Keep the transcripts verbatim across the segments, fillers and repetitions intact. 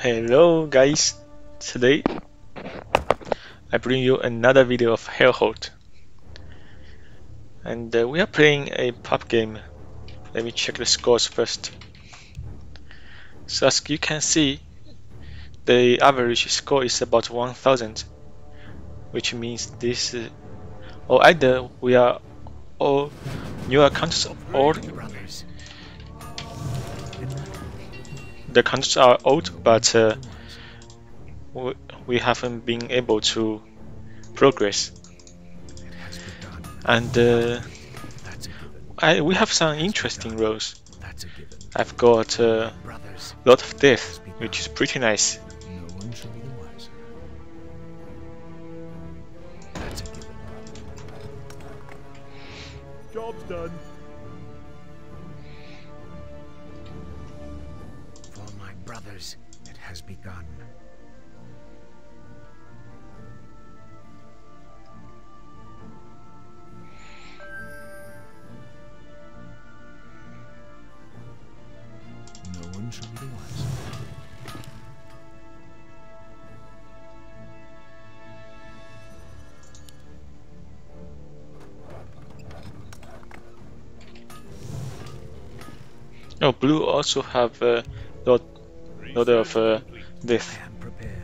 Hello guys, today I bring you another video of Helhallt, and uh, we are playing a pub game. Let me check the scores first. So as you can see, the average score is about one thousand, which means this uh, or either we are all new accounts or the accounts are old, but uh, we, we haven't been able to progress. And uh, I, we have some interesting roles. I've got a lot of death, which is pretty nice. Job's done. For my brothers, it has begun. No one shall be the wiser. Oh, blue also have a lot, lot of uh, death. I am prepared.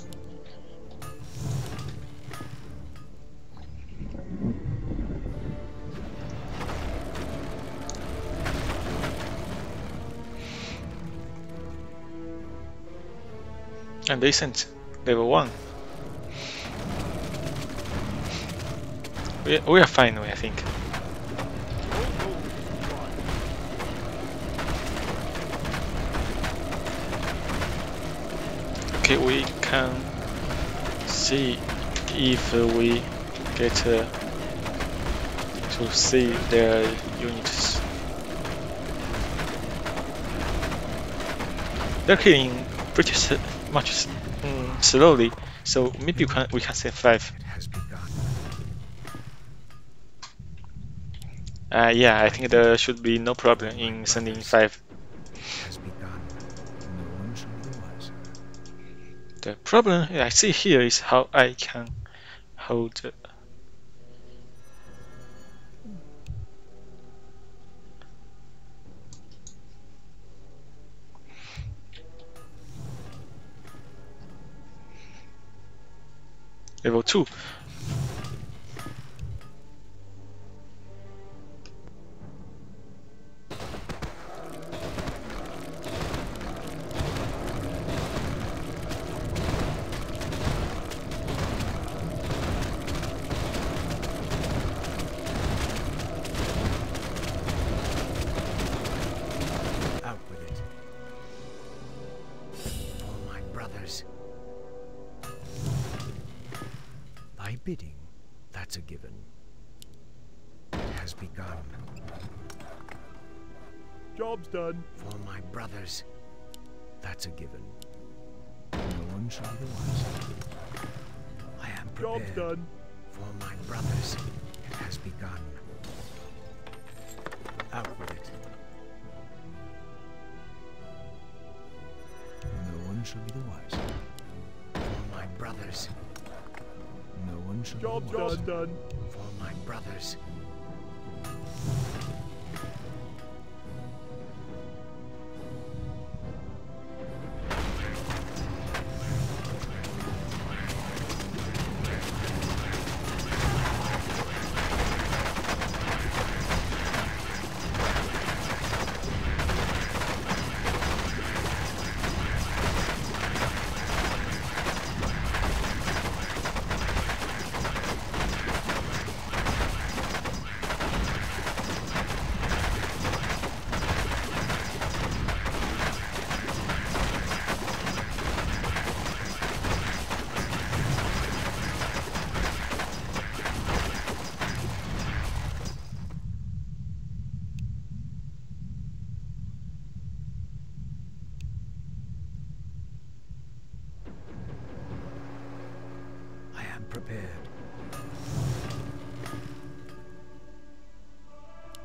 And they sent level one. We, we are fine, I think. Okay, we can see if uh, we get uh, to see their units. They're killing pretty s much mm, slowly, so maybe we can we can say five. It has begun. Uh, yeah, I think there should be no problem in sending five. It has begun. No one shall be the wiser. The problem I see here is how I can hold. Uh, level two. Out with it. For my brothers. Thy bidding, that's a given. It has begun. Job's done. For my brothers, that's a given. No one shall be the wiser. I am prepared. Job's done. For my brothers, it has begun. Out with it. No one shall be the wiser. For my brothers. No one shall Job be the wiser. done. done. For my brothers. Prepared.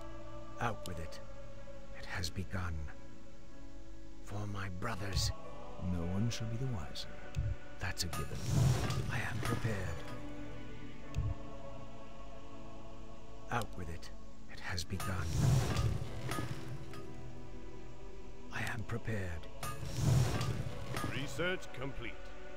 Out with it. It has begun. For my brothers, No one shall be the wiser. That's a given. I am prepared. Out with it. It has begun. I am prepared. Research complete.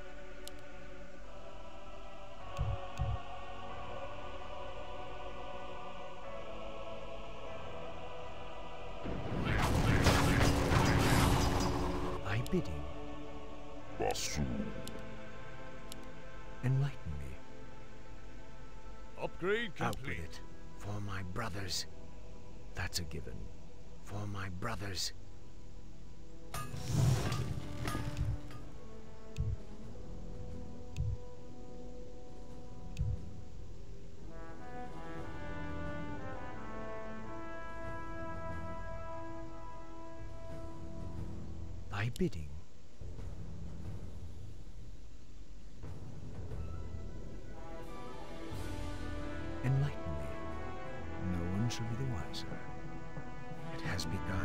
Thy bidding. Basu. Enlighten me. Upgrade Out with complete. it. For my brothers. That's a given. For my brothers. Thy bidding. Enlighten me. No one shall be the wiser. It has begun.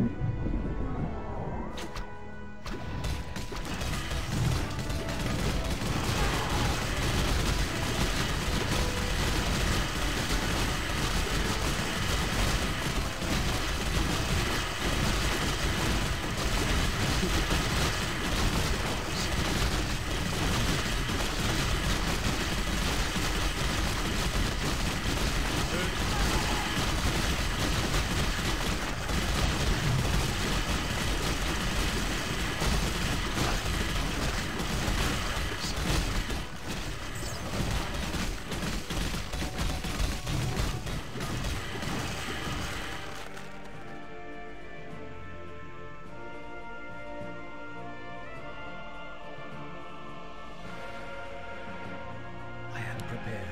I am prepared.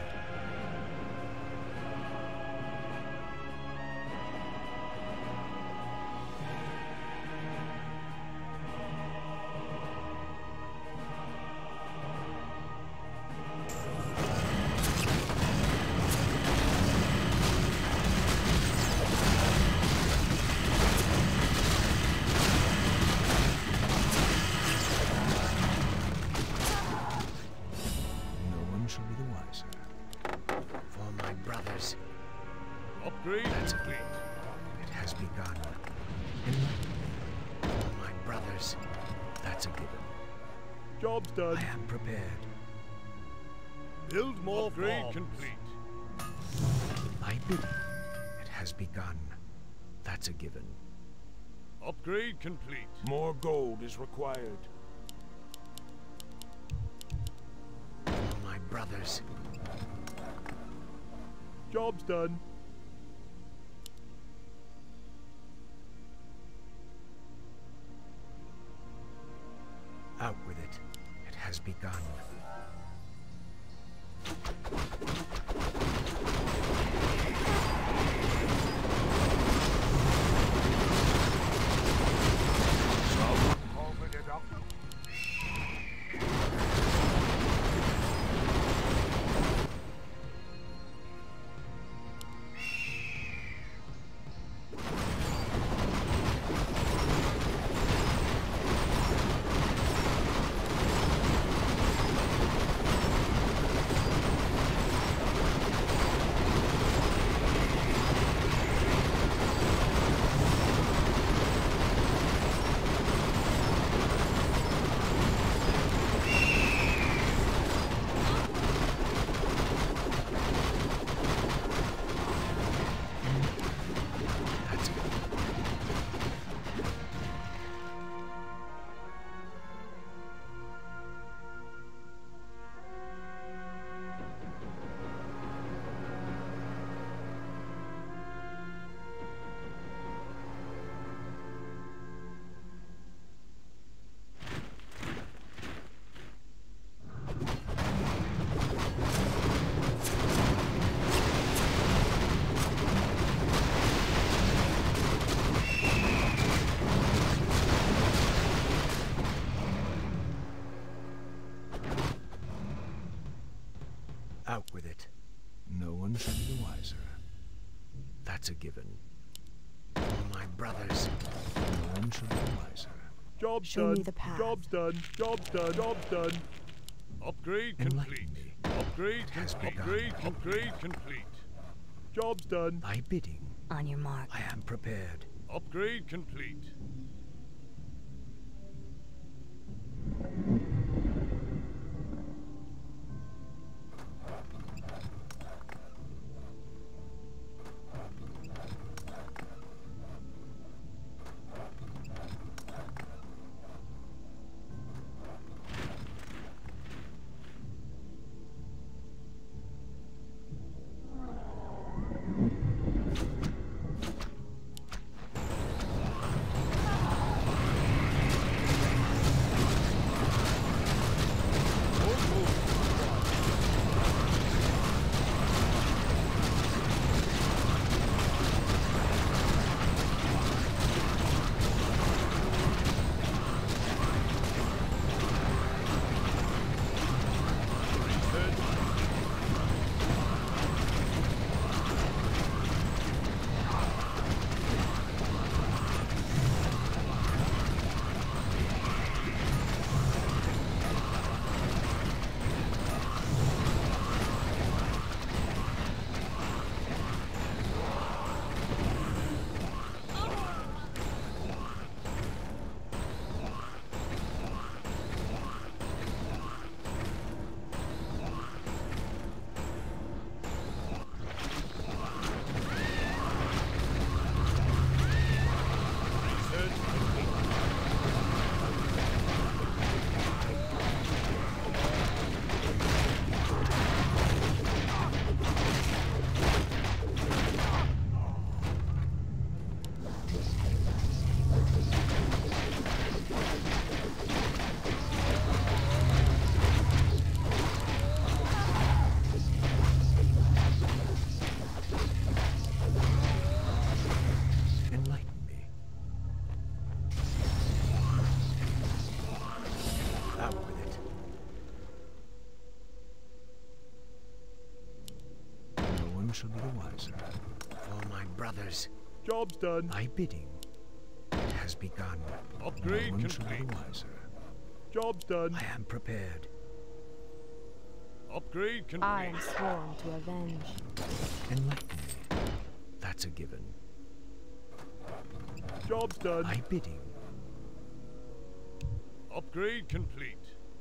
No one shall be the wiser. For my brothers. Upgrade That's a complete. It has begun. Enlighten me. For my brothers. That's a given. Job's done. I am prepared. Build more Upgrade bombs. complete. Thy bidding. It has begun. That's a given. Upgrade complete. More gold is required. For my brothers. Job's done. Out with it. It has begun. Call for the doctor. That's a given. Out with it. No one shall be the wiser. That's a given. For my brothers. No one shall be the wiser. Job's Show done. me the path. Job's done. Job's done. Job's done. Upgrade complete. Enlighten me. Upgrade has complete. begun. Upgrade, upgrade complete. Job's done. Thy bidding. On your mark. I am prepared. Upgrade complete. Shall be the wiser. For my brothers, Job's done. thy bidding has begun. Upgrade no one shall be complete. the wiser. Job's done. I am prepared. Upgrade complete. I am sworn to avenge. Enlighten me. That's a given. Job's done. Thy bidding. Upgrade complete.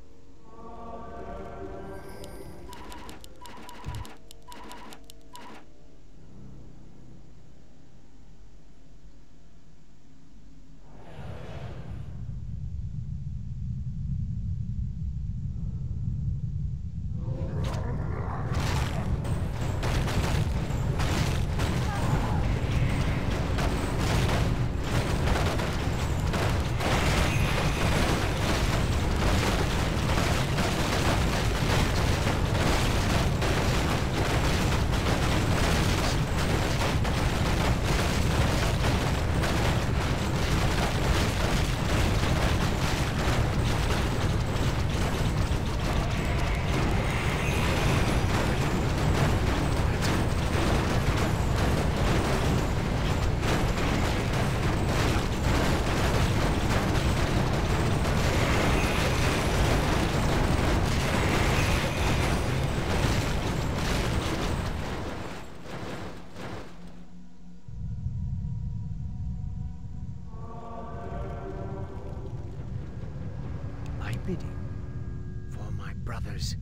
Bidding for my brothers.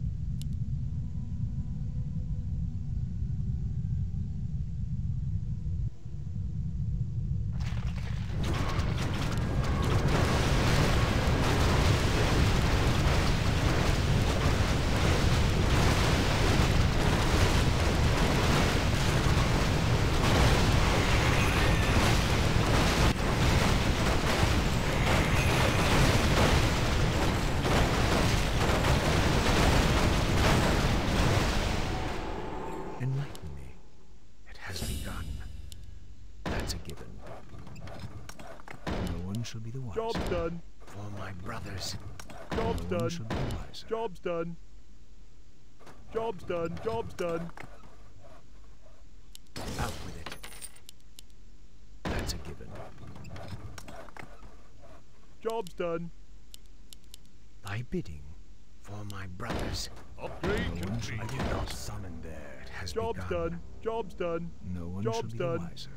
Enlighten me. It has begun. That's a given. No one shall be the wiser. Job's done. For my brothers. Job's no one done. shall be the wiser. Job's done. Job's done. Job's done. Out with it. That's a given. Job's done. Thy bidding for my brothers. Upgrade No one shall complete. be the wiser. Summon there. It has Job's begun. done. Job's done. No one Job's shall be done. the wiser.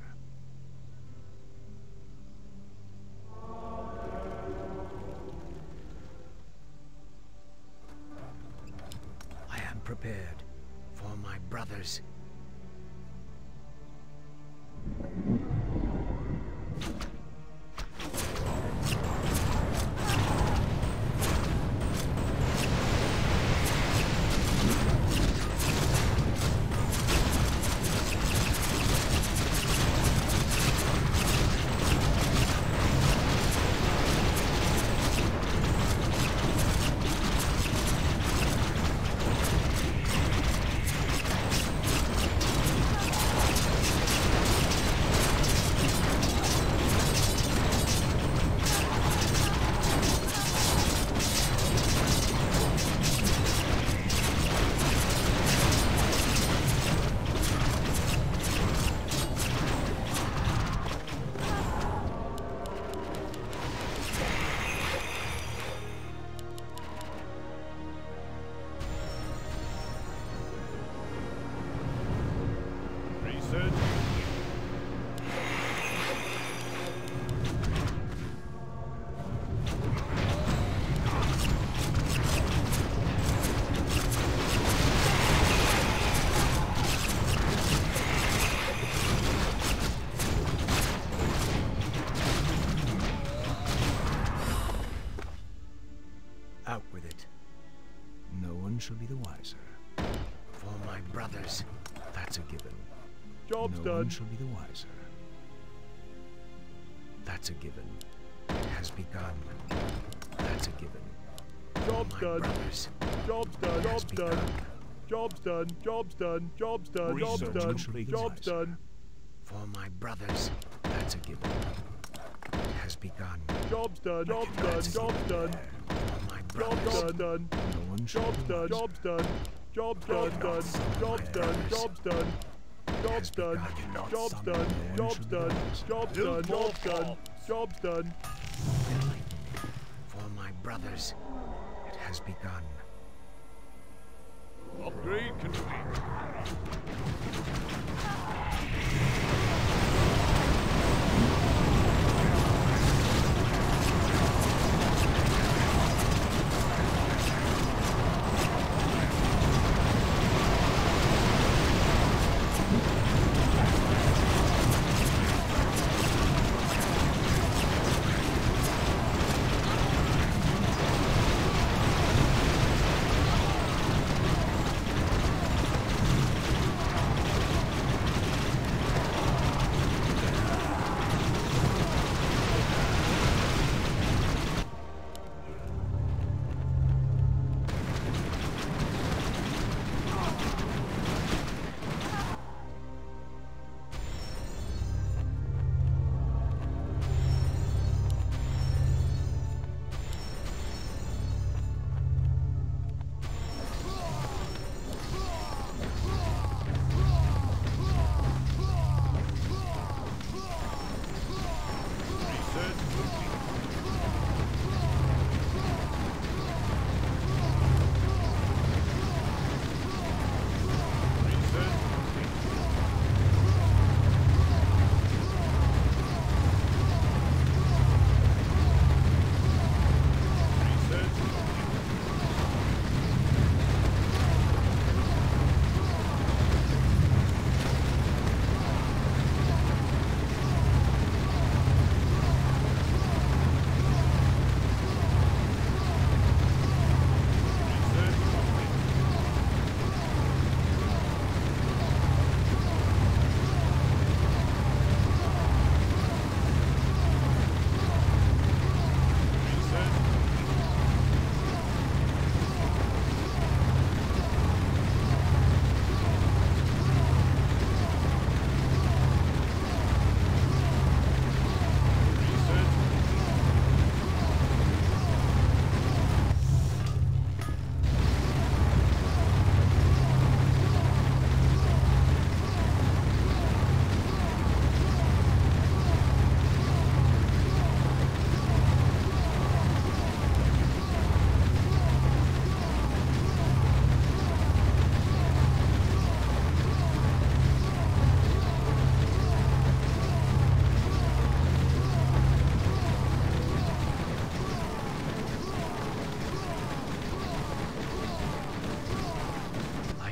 I am prepared for my brothers. Research. Out with it. No one shall be the wiser. For my brothers, that's a given. Job's no done. one shall be the wiser. That's a given. It has begun. That's a given. Job's my done. brothers, Job's done. it has Job's done. begun. Job's done. Job's done. Job's done. Job's Research done. complete. Job's done. For my brothers, that's a given. It has begun. Job's done. Job's done. That's a Job's given done. there. For my Job's brothers, done. no one shall Job's be the done. wiser. Job's done. Job's done. Done. Job's done. Job's done. Job's done. Job's done. Job's done. Job's done. Job's done. Job's done. Enlighten me. For my brothers, it has begun. Upgrade complete.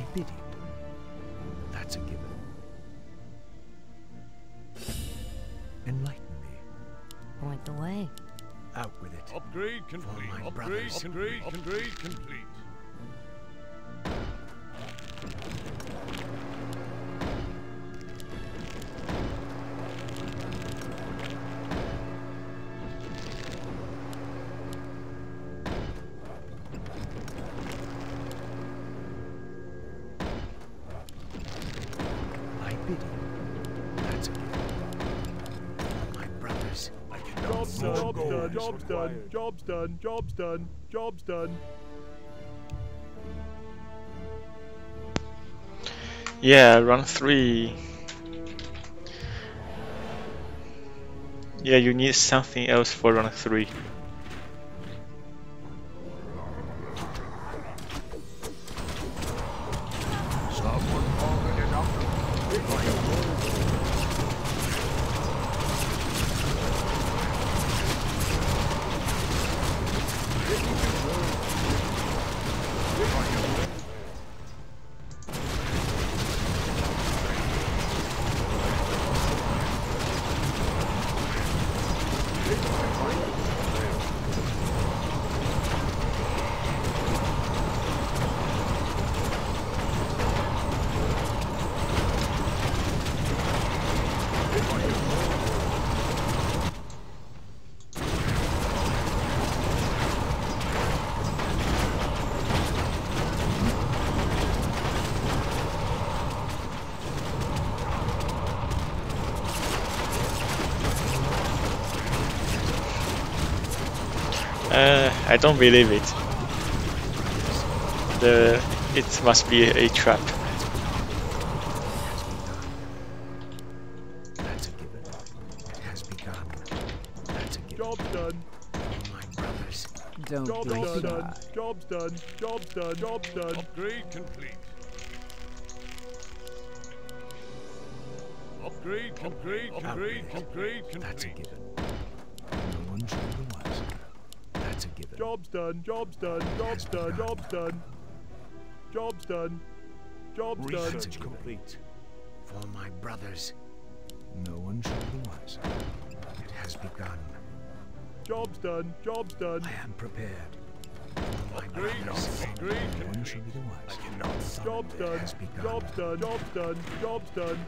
bid you. That's a given. Enlighten me. Point the way. Out with it. Upgrade complete. my Upgrade, brothers. upgrade, upgrade complete. I bid you. That's a given. For my brothers. I cannot Job's sell done, gold done, is job's done, required. job's done, job's done, job's done. Yeah, run three. Yeah, you need something else for run three. Someone call the doctor. Uh, I don't believe it. The it must be a trap. That's a given. It has begun. That's a given. Job's done, For my brothers. Don't job's break done, it done, up. job's done, job's done, job's done. Upgrade complete. Upgrade, upgrade, upgrade, upgrade, That's a complete. given. No one should be the wiser. That's a given. Job's done, job's done, job's done, job's done. Job's done, job's done. Research complete. For my brothers. No one should be the wiser. It has begun. Job's done, job's done. I am prepared. For my Upgrade, brothers. upgrade, No one complete. should be the I wiser. cannot sell Job's done, has begun. job's done, job's done, job's done.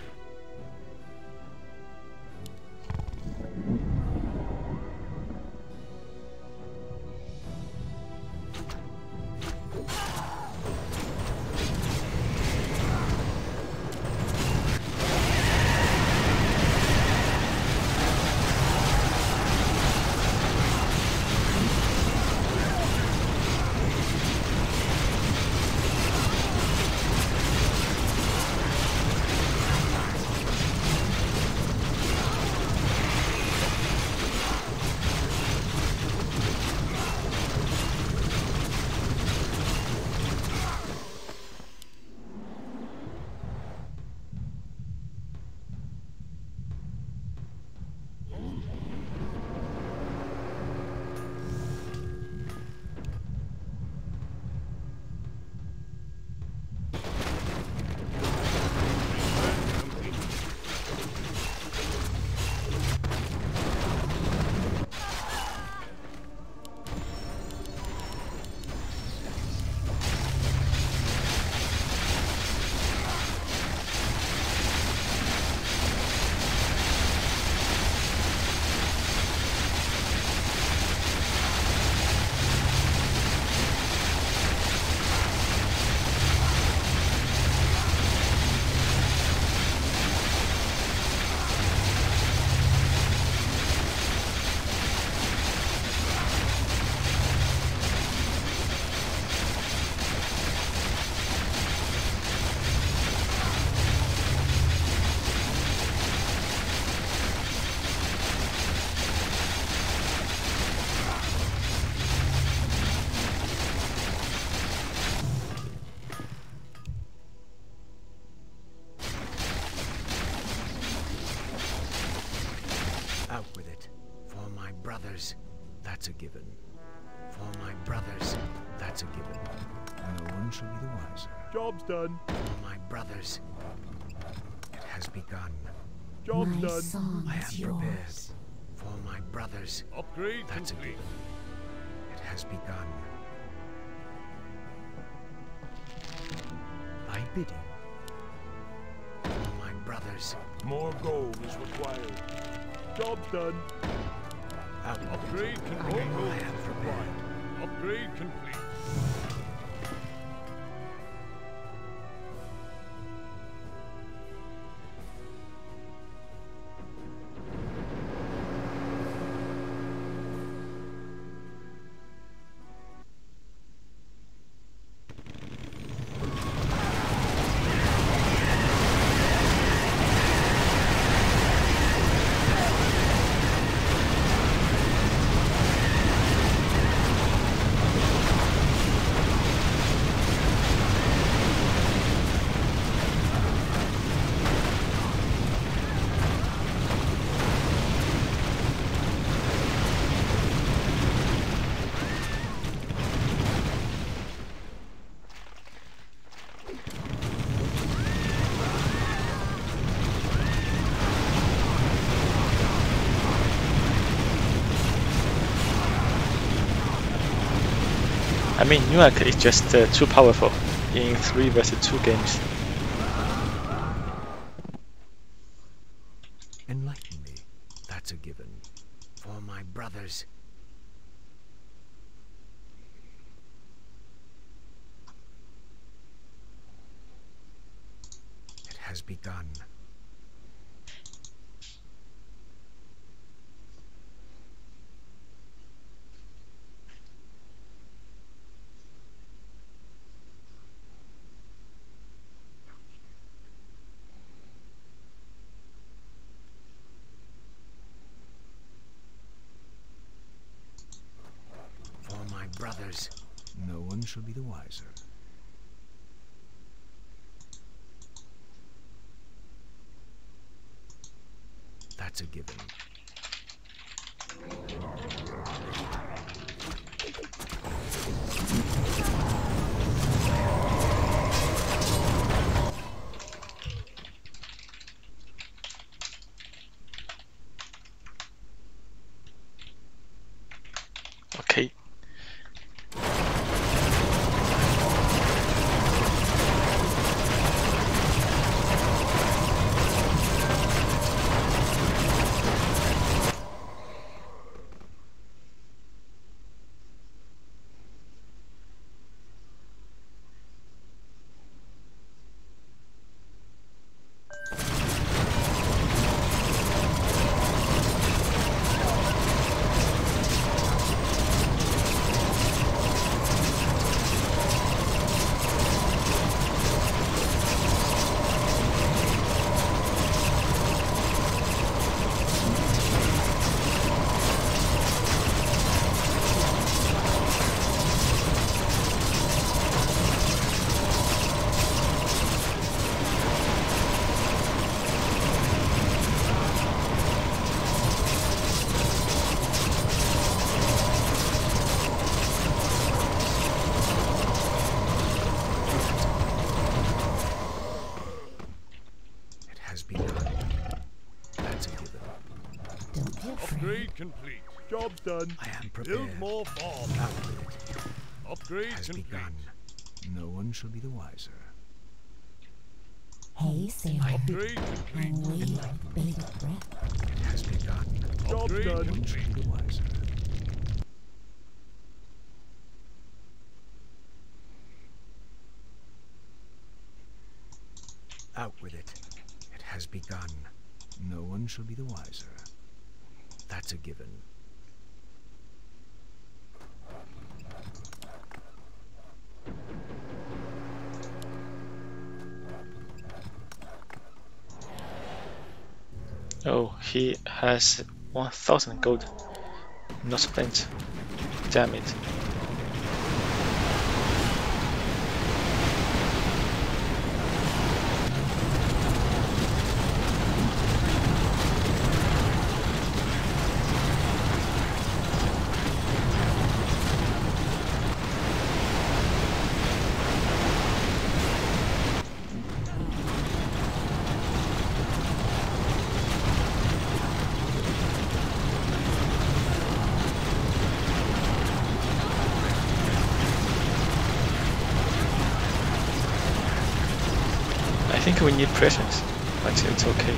Out with it. For my brothers. That's a given. For my brothers. That's a given. No one shall be the wiser. Job's done. For my brothers. It has begun. Job's My done. song I is am prepared. yours. For my brothers. Upgrade That's a complete. given. It has begun. My bidding. For my brothers. More gold is required. Job's done. Out. Upgrade I complete. am Gold is prepared. required. Upgrade complete. I mean, Newark is just uh, too powerful in three versus two games. Enlighten me. That's a given. For my brothers. It has begun. For my brothers. No one shall be the wiser. That's a given. Okay. It has begun. That's a given. Don't be afraid. Upgrade complete. Job's done. I am prepared. Build more farm. Out with it. Upgrade It has complete. begun. No one shall be the wiser. Hey, Sarah. Upgrade complete. And leave with bated breath. It has begun. Job's Upgrade done. No one shall complete. be the wiser. Out with it. It has begun. No one shall be the wiser. That's a given. Oh, he has one thousand gold. Not spent. Damn it. think we need presence, but it's okay.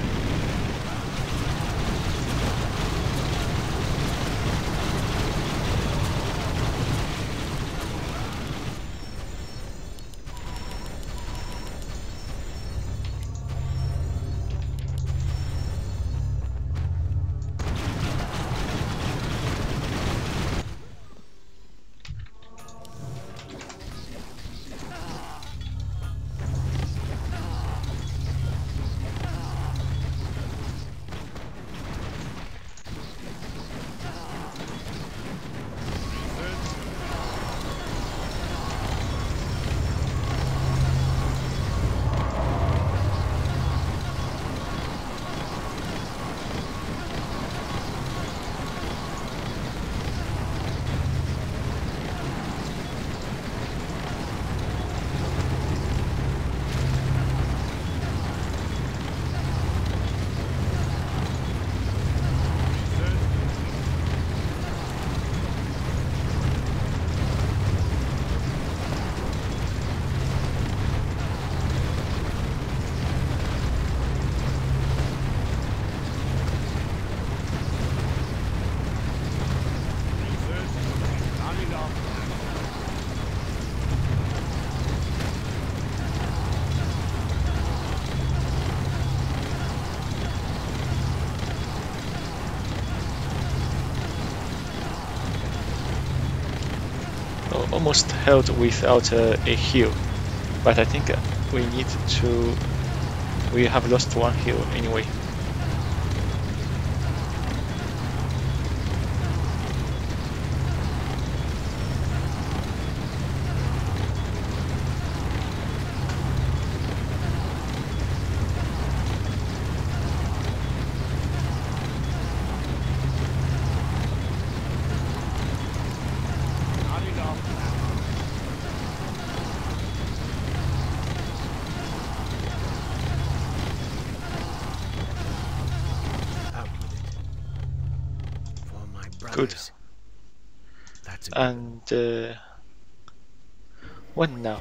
Almost held without uh, a heal, but I think uh, we need to. We have lost one heal anyway. Good. And uh, what now?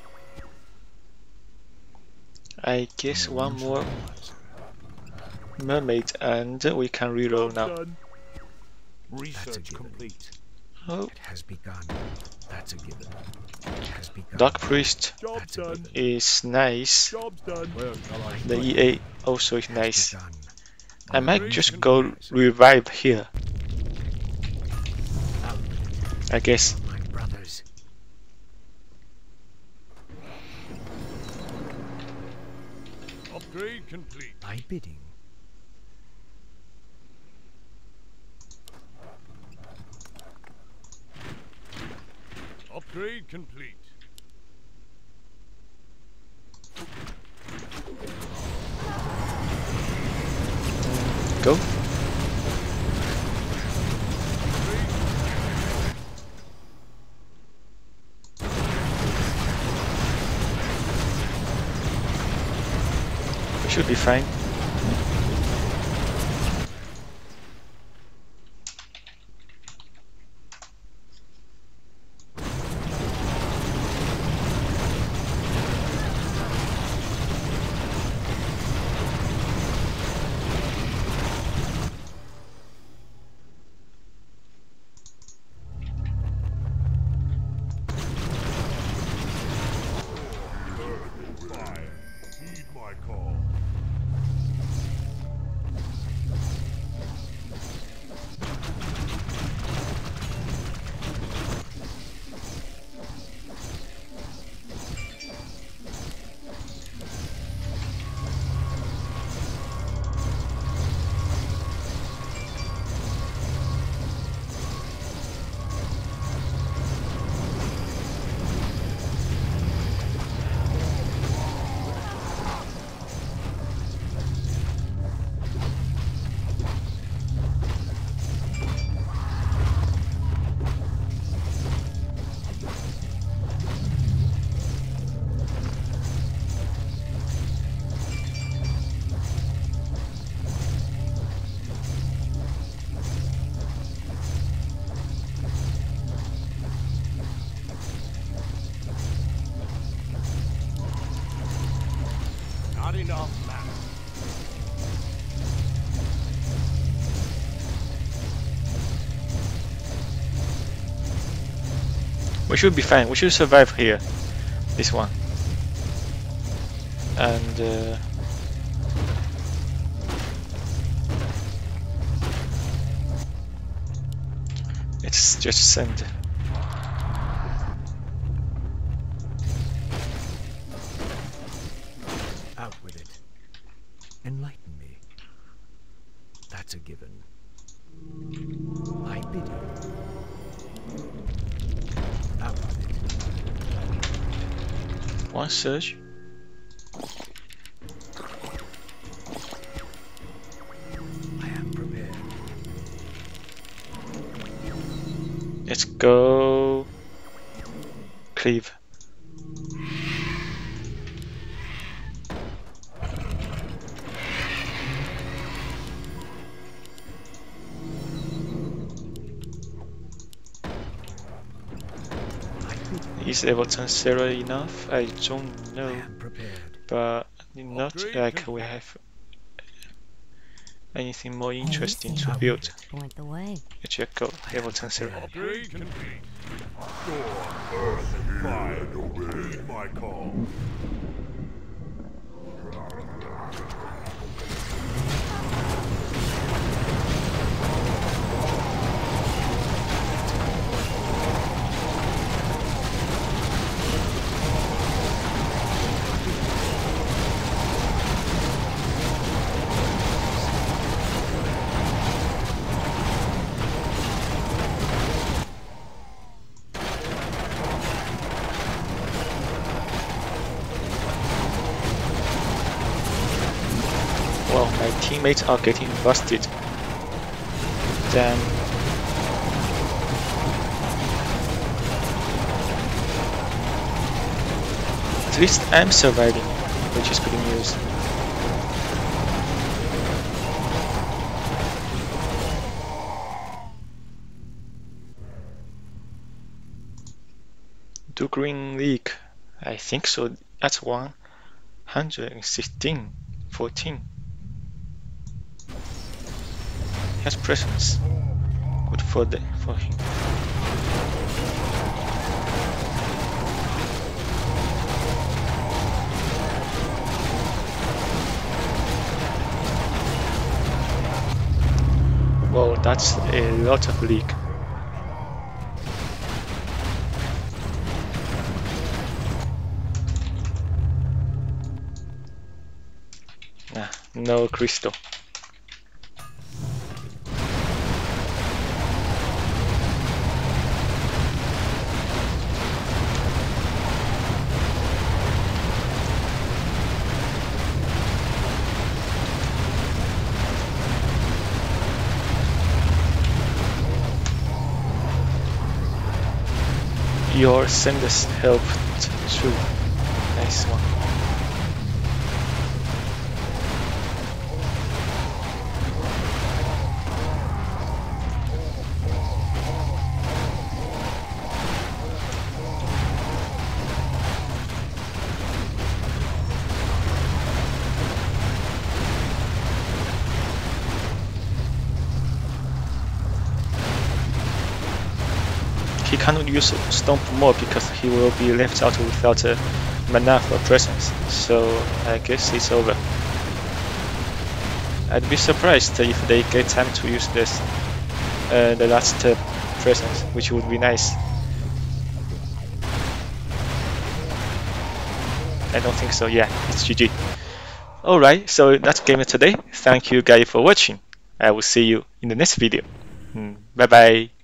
I guess one more mermaid and we can reroll now. Done. Research complete. Oh, It has begun. That's a given. It has begun. Dark Priest Job That's a done. given. is nice. Job's done. Where shall I The E A also is nice. Begun. I might just go revive here. I guess. My brothers. upgrade complete? My bidding. Upgrade complete. Go. We should be fine. Fire. Heed my call. Enough matter. We should be fine. We should survive here. This one. And uh, let's just send. Out with it. Enlighten me. That's a given. I bid you. Out with it. One surge. I am prepared. Let's go. Cleave. Is Everton Sarah enough? I don't I know, am prepared. but not Upgrade like complete. we have anything more Hey, interesting listen, to build. Point the way. Let's check out Everton Sarah. Upgrade complete. Storm, earth, and fire obey my call. Well, my teammates are getting busted. Damn. At least I'm surviving, which is good news. Do Green League? I think so. That's one hundred sixteen, fourteen. He has presence. Good for the for him. Wow, that's a lot of leak. Nah, no crystal. Your senders helped too. Nice one. He cannot use Stomp more because he will be left out without a mana for presence, so I guess it's over. I'd be surprised if they get time to use this, uh, the last uh, presence, which would be nice. I don't think so, yeah, it's G G. Alright, so that's game today. Thank you guys for watching. I will see you in the next video. Mm, bye bye.